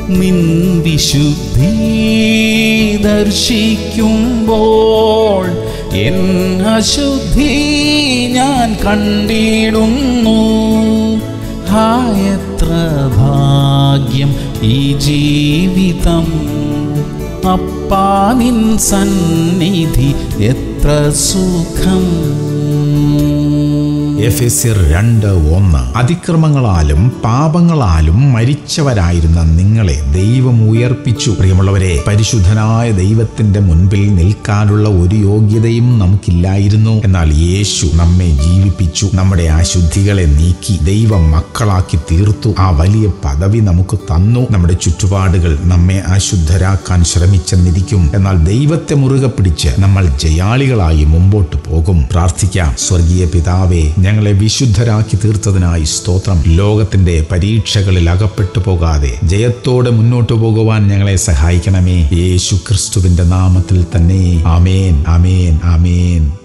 നിൻ വിശുദ്ധി ദർശിക്കുമ്പോൾ എൻ അശുദ്ധി ഞാൻ കണ്ടിടുന്നു. എത്ര ഭാഗ്യം ഈ ജീവിതം, അപ്പാ നിൻ സന്നിധി എത്ര സുഖം. എഫെസ്യർ 2:1. അതിക്രമങ്ങളാലും പാപങ്ങളാലും മരിച്ചവരായിരുന്ന നിങ്ങളെ ദൈവം ഉയർപ്പിച്ചു. പ്രിയമുള്ളവരെ, പരിശുദ്ധനായ ദൈവത്തിന്റെ മുൻപിൽ നിൽക്കാനുള്ള ഒരു യോഗ്യതയും നമുക്കില്ലായിരുന്നു. എന്നാൽ യേശു നമ്മെ ജീവിപ്പിച്ചു, നമ്മുടെ അശുദ്ധികളെ നീക്കി ദൈവ മക്കളാക്കി തീർത്തു. ആ വലിയ പദവി നമുക്ക് തന്നു. നമ്മുടെ ചുറ്റുപാടുകൾ നമ്മെ അശുദ്ധരാക്കാൻ ശ്രമിച്ചെന്നിരിക്കും, എന്നാൽ ദൈവത്തെ മുറുകെ പിടിച്ച് നമ്മൾ ജയാളികളായി മുമ്പോട്ട് പോകും. പ്രാർത്ഥിക്കാം. സ്വർഗീയ പിതാവേ, ഞങ്ങളെ വിശുദ്ധരാക്കി തീർത്തതിനായി സ്തോത്രം. ലോകത്തിന്റെ പരീക്ഷകളിൽ അകപ്പെട്ടു പോകാതെ ജയത്തോടെ മുന്നോട്ടു പോകുവാൻ ഞങ്ങളെ സഹായിക്കണമേ. യേശു ക്രിസ്തുവിന്റെ നാമത്തിൽ തന്നെ. ആമേൻ, ആമേൻ, ആമേൻ.